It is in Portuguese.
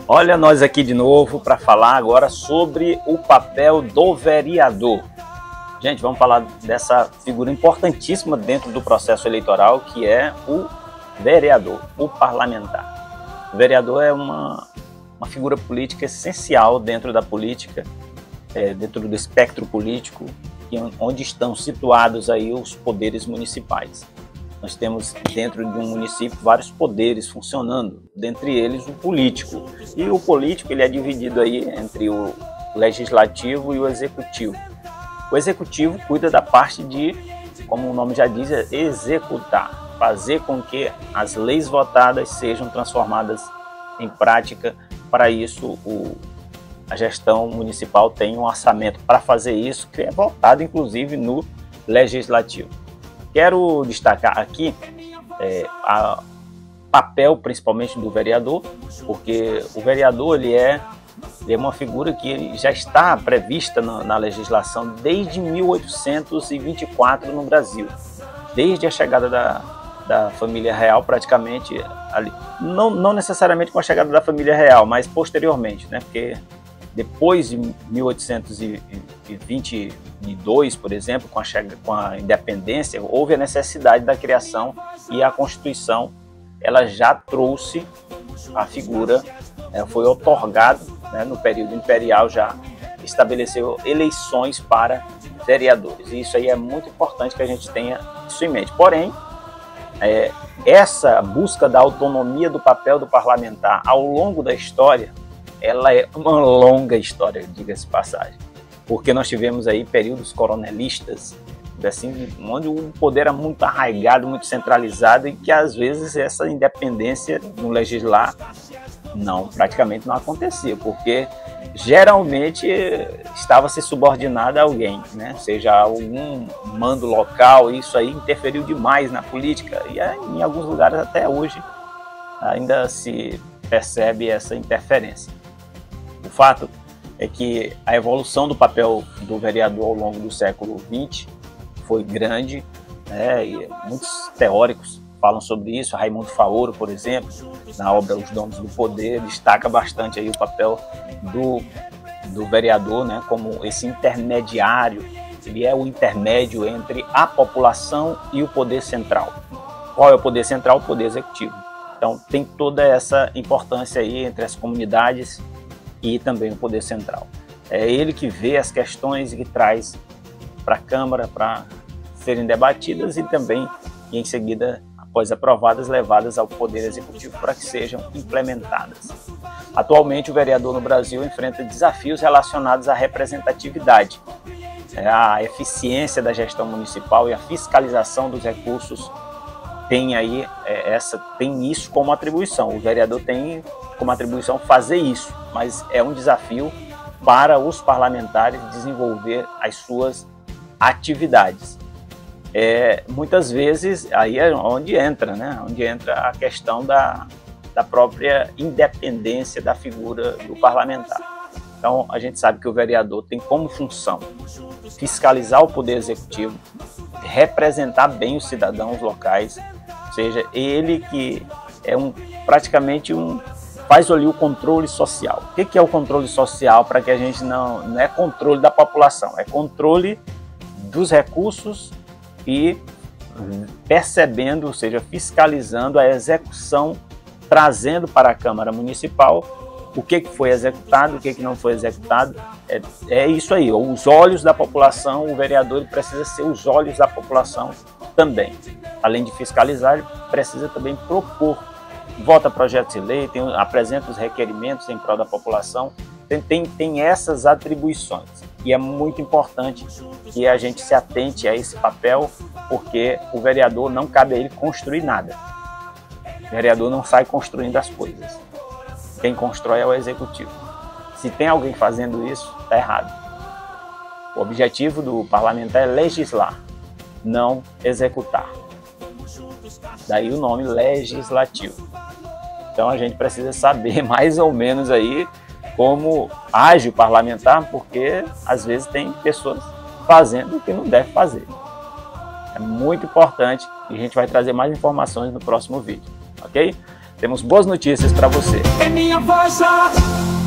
Olha nós aqui de novo para falar agora sobre o papel do vereador. Gente, vamos falar dessa figura importantíssima dentro do processo eleitoral, que é o vereador, o parlamentar. O vereador é uma figura política essencial dentro da política, dentro do espectro político, onde estão situados aí os poderes municipais. Nós temos dentro de um município vários poderes funcionando, dentre eles o político. E o político ele é dividido aí entre o legislativo e o executivo. O executivo cuida da parte de, como o nome já diz, executar, fazer com que as leis votadas sejam transformadas em prática. Para isso, a gestão municipal tem um orçamento para fazer isso, que é votado inclusive no legislativo. Quero destacar aqui o papel principalmente do vereador, porque o vereador ele é uma figura que já está prevista na legislação desde 1824 no Brasil, desde a chegada da família real praticamente, ali, não necessariamente com a chegada da família real, mas posteriormente, né? Porque depois de 1822, por exemplo, com a independência, houve a necessidade da criação e a Constituição ela já trouxe a figura, foi otorgado, né, no período imperial, já estabeleceu eleições para vereadores. E isso aí é muito importante que a gente tenha isso em mente. Porém, essa busca da autonomia do papel do parlamentar ao longo da história, ela é uma longa história, diga-se passagem, porque nós tivemos aí períodos coronelistas, assim, onde o poder era muito arraigado, muito centralizado, e que às vezes essa independência no legislar praticamente não acontecia, porque geralmente estava se subordinado a alguém, né? Seja algum mando local. Isso aí interferiu demais na política, e em alguns lugares até hoje ainda se percebe essa interferência. O fato é que a evolução do papel do vereador ao longo do século XX foi grande, né? E muitos teóricos falam sobre isso. Raimundo Faoro, por exemplo, na obra Os Donos do Poder, destaca bastante aí o papel do vereador, né? Como esse intermediário. Ele é o intermédio entre a população e o poder central. Qual é o poder central? O poder executivo. Então tem toda essa importância aí entre as comunidades e também o poder central. É ele que vê as questões e que traz para a Câmara para serem debatidas e também, em seguida, após aprovadas, levadas ao Poder Executivo para que sejam implementadas. Atualmente, o vereador no Brasil enfrenta desafios relacionados à representatividade, a eficiência da gestão municipal e a fiscalização dos recursos tem isso como atribuição. O vereador tem como atribuição fazer isso, mas é um desafio para os parlamentares desenvolver as suas atividades. Muitas vezes aí é onde entra, né? Onde entra a questão da própria independência da figura do parlamentar. Então a gente sabe que o vereador tem como função fiscalizar o poder executivo, representar bem os cidadãos locais, ou seja, ele que é faz ali o controle social. O que é o controle social? Para que a gente não é controle da população, é controle dos recursos e percebendo, ou seja, fiscalizando a execução, trazendo para a Câmara Municipal o que foi executado, o que não foi executado. É isso aí, os olhos da população. O vereador ele precisa ser os olhos da população também. Além de fiscalizar, ele precisa também propor, vota projetos de lei, apresenta os requerimentos em prol da população, tem essas atribuições. E é muito importante que a gente se atente a esse papel, porque o vereador não cabe a ele construir nada. O vereador não sai construindo as coisas. Quem constrói é o executivo. Se tem alguém fazendo isso, está errado. O objetivo do parlamentar é legislar, não executar. Daí o nome legislativo. Então a gente precisa saber mais ou menos aí como age o parlamentar, porque às vezes tem pessoas fazendo o que não deve fazer. É muito importante e a gente vai trazer mais informações no próximo vídeo, ok? Temos boas notícias para você. É minha voz.